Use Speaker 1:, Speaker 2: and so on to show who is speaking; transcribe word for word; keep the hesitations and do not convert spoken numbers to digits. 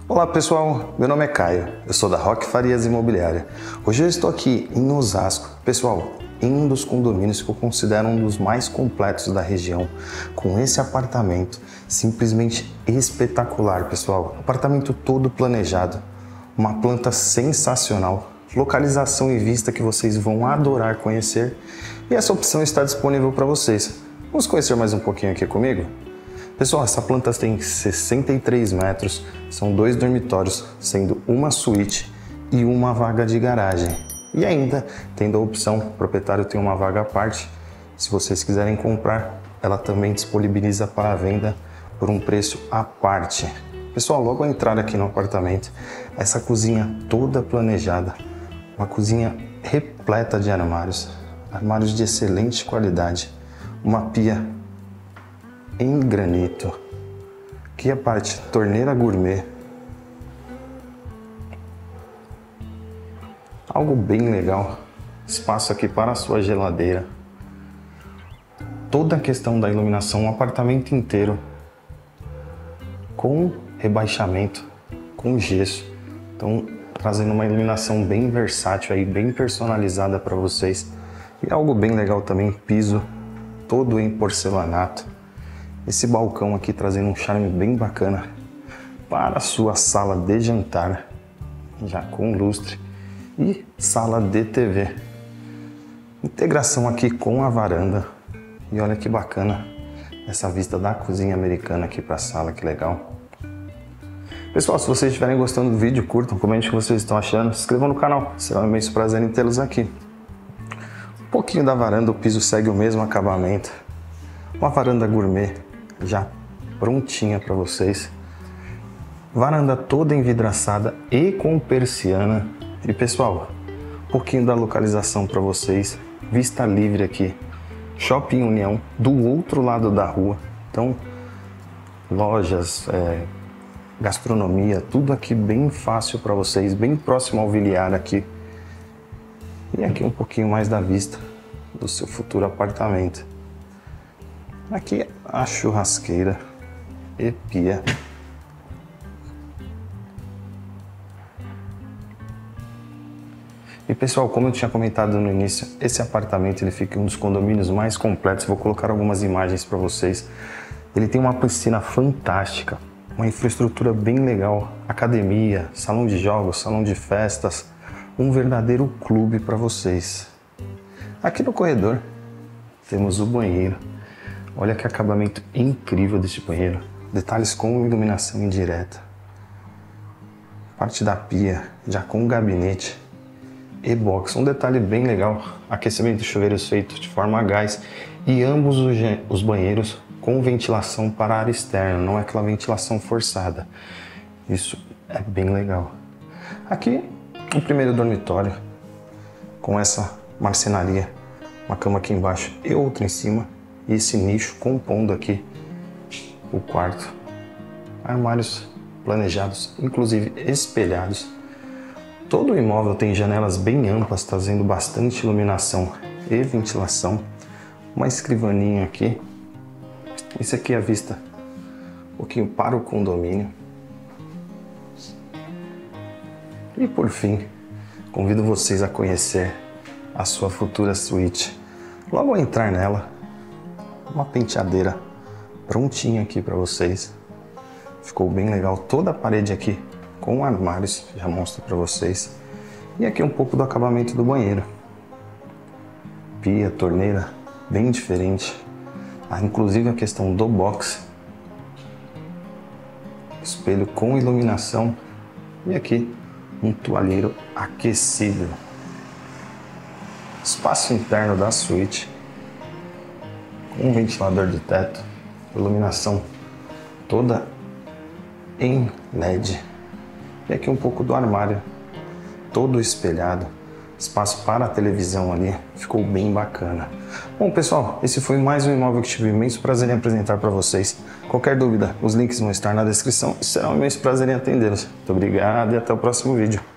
Speaker 1: Olá pessoal, meu nome é Caio, eu sou da Roque Farias Imobiliária. Hoje eu estou aqui em Osasco, pessoal, em um dos condomínios que eu considero um dos mais completos da região, com esse apartamento simplesmente espetacular, pessoal. Apartamento todo planejado, uma planta sensacional, localização e vista que vocês vão adorar conhecer, e essa opção está disponível para vocês. Vamos conhecer mais um pouquinho aqui comigo? Pessoal, essa planta tem sessenta e três metros, são dois dormitórios, sendo uma suíte e uma vaga de garagem. E ainda, tendo a opção, o proprietário tem uma vaga à parte, se vocês quiserem comprar, ela também disponibiliza para venda por um preço à parte. Pessoal, logo ao entrar aqui no apartamento, essa cozinha toda planejada, uma cozinha repleta de armários, armários de excelente qualidade, uma pia em granito, aqui a parte torneira gourmet, algo bem legal, espaço aqui para a sua geladeira, toda a questão da iluminação, um apartamento inteiro com rebaixamento, com gesso, então trazendo uma iluminação bem versátil aí, bem personalizada para vocês, e algo bem legal também, piso todo em porcelanato. Esse balcão aqui trazendo um charme bem bacana para a sua sala de jantar, já com lustre, e sala de T V. Integração aqui com a varanda, e olha que bacana essa vista da cozinha americana aqui para a sala, que legal. Pessoal, se vocês estiverem gostando do vídeo, curtam, comentem o que vocês estão achando, se inscrevam no canal, será um imenso prazer em tê-los aqui. Um pouquinho da varanda, o piso segue o mesmo acabamento, uma varanda gourmet, já prontinha para vocês, varanda toda envidraçada e com persiana. E pessoal, um pouquinho da localização para vocês, vista livre aqui, Shopping União do outro lado da rua, então lojas, é, gastronomia, tudo aqui bem fácil para vocês, bem próximo ao Viliar aqui. E aqui um pouquinho mais da vista do seu futuro apartamento. Aqui a churrasqueira e pia. E pessoal, como eu tinha comentado no início, esse apartamento ele fica em um dos condomínios mais completos. Vou colocar algumas imagens para vocês. Ele tem uma piscina fantástica, uma infraestrutura bem legal, academia, salão de jogos, salão de festas, um verdadeiro clube para vocês. Aqui no corredor temos o banheiro. Olha que acabamento incrível deste banheiro. Detalhes com iluminação indireta. Parte da pia, já com gabinete e box. Um detalhe bem legal, aquecimento de chuveiros feito de forma a gás. E ambos os banheiros com ventilação para área externa, não é aquela ventilação forçada. Isso é bem legal. Aqui, o primeiro dormitório, com essa marcenaria. Uma cama aqui embaixo e outra em cima. E esse nicho compondo aqui o quarto. Armários planejados, inclusive espelhados. Todo o imóvel tem janelas bem amplas, trazendo bastante iluminação e ventilação. Uma escrivaninha aqui. Esse aqui é a vista um pouquinho para o condomínio. E por fim, convido vocês a conhecer a sua futura suíte. Logo ao entrar nela, uma penteadeira prontinha aqui para vocês. Ficou bem legal, toda a parede aqui com armários, já mostro para vocês. E aqui um pouco do acabamento do banheiro. Pia, torneira, bem diferente. Ah, inclusive a questão do box. Espelho com iluminação. E aqui um toalheiro aquecido. Espaço interno da suíte. Com um ventilador de teto, iluminação toda em L E D. E aqui um pouco do armário, todo espelhado, espaço para a televisão ali, ficou bem bacana. Bom pessoal, esse foi mais um imóvel que tive imenso prazer em apresentar para vocês. Qualquer dúvida, os links vão estar na descrição e será um imenso prazer em atendê-los. Muito obrigado e até o próximo vídeo.